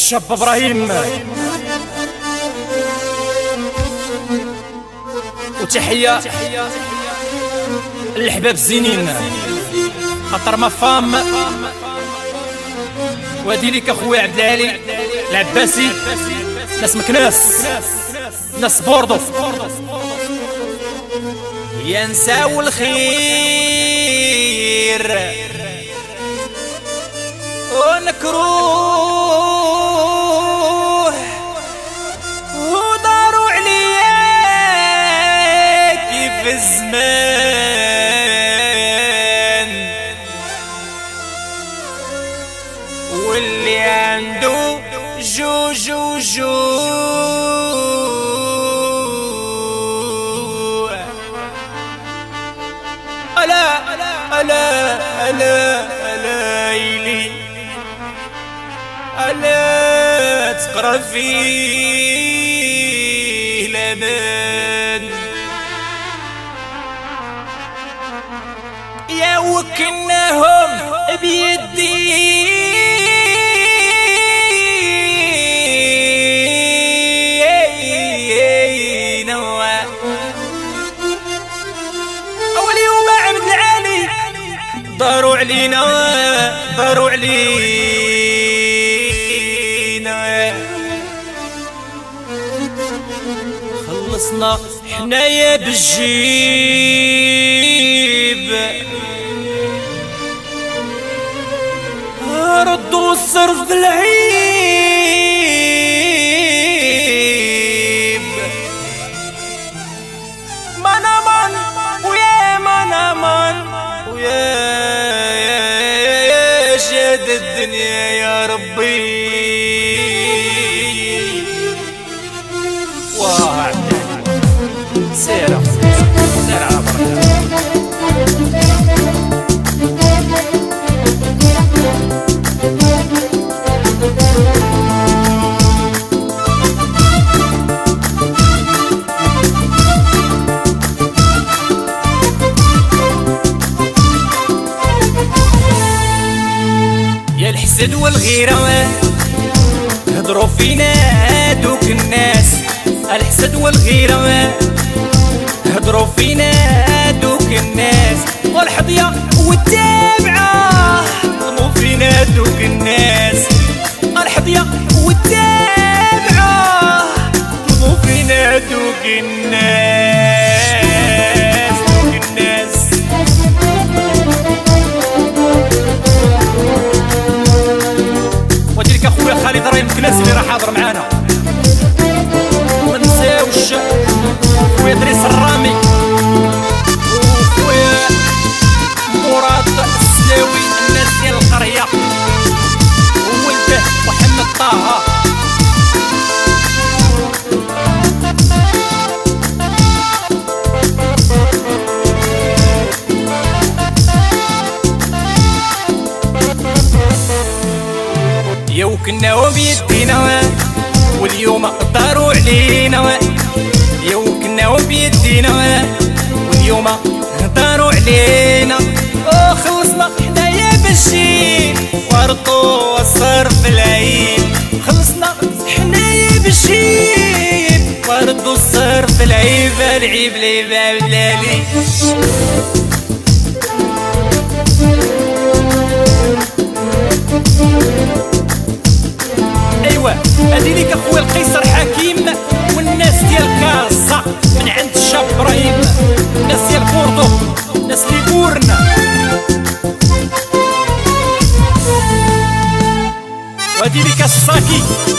الشاب ابراهيم، وتحية للحباب الزينين خاطر ما فام، وهادي ليك اخويا عبد العالي العباسي، ناس مكناس، ناس بوردو، ينساو الخير ونكروه وداروا عليا كيف الزمان، واللي عنده جوع ألا إلي ألا تقرا فيه لبن، يا وكناهم بيدي داروا علينا خلصنا حنايا بالجيب، ردوا الصرف بالعيب، منامان ويا منامان ويا شاد الدنيا يا ربي. واه سيرة على بركة. يا الحسد والغيرة هضروا فينا هادوك الناس، الحسد والغيرة هضروا فينا هادوك الناس، والحظية والتابعة ظلموا فينا هادوك الناس، الحظية والتابعة ظلموا فينا هادوك الناس، دوك الناس. وديك اخويا خالد راهي مكناس اللي راه حاضر معانا، منساوش خويا دريس الرامي وخويا مراد السلاوي، الناس ديال القرية، وولده محمد طه. يا وكناو بيدينا واليوم داروا علينا، يا وكناو بيدينا واليوم داروا علينا، خلصنا حنايا بالشيب وردوا الصرف العيب، خلصنا حنايا بالشيب وردوا الصرف العيب، العيب العيب بلالي. ايوا هادي ليك اخويا القيصر حكيم والناس ديال كازا من عند الشاب ابراهيم، الناس ديال بوردو، الناس اللي بورنا، وهادي ليك الصاكي.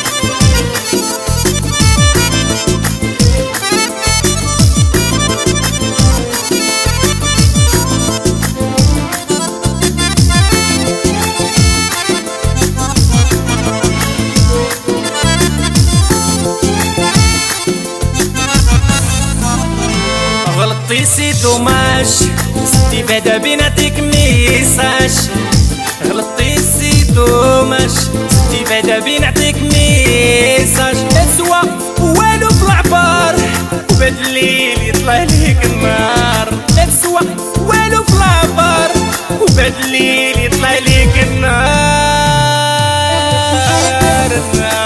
غلطتي سي دوماج، استفادة بنعطيك ميساج، غلطتي سي دوماج، استفادة بنعطيك ميساج، لا سوا والو في العبار وبهاد الليل يطلع ليك النهار، لا سوا والو في العبار وبهاد الليل يطلع ليك النهار.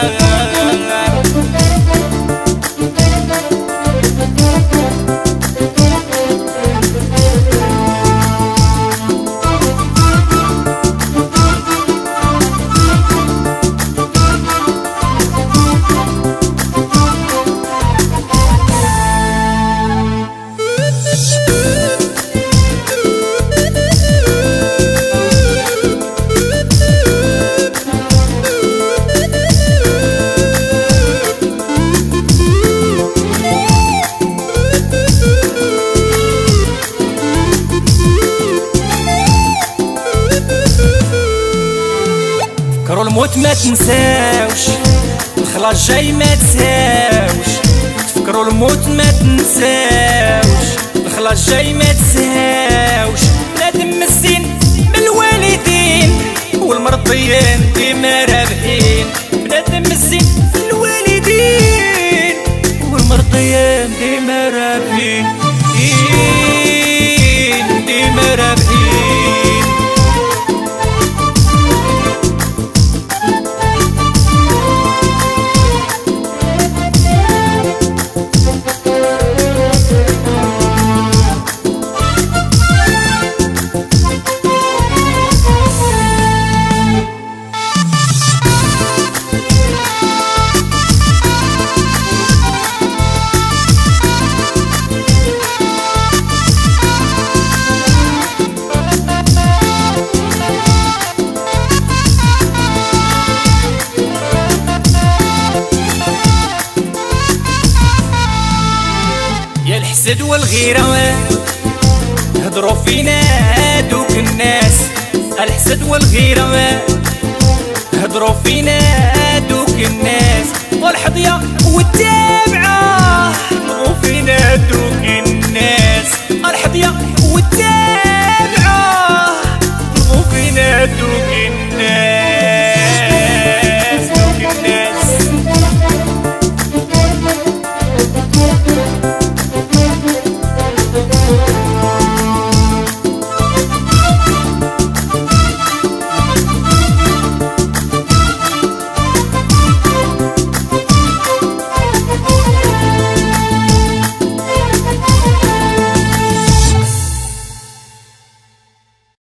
تفكروا الموت ما تنساوش، الخلاص جاي ما تساوش. تفكروا الموت ما تنساوش، الخلاص جاي ما تساوش. بنادم مسين من الوالدين والمرضيين ديما رابحين. بنادم مسين من الوالدين والمرضيين ديما رابحين، ديما رابحين. يا الحسد والغيرة هضروا فينا هادوك الناس. الحسد والغيرة هضروا فينا هادوك الناس، والحظية والتابعة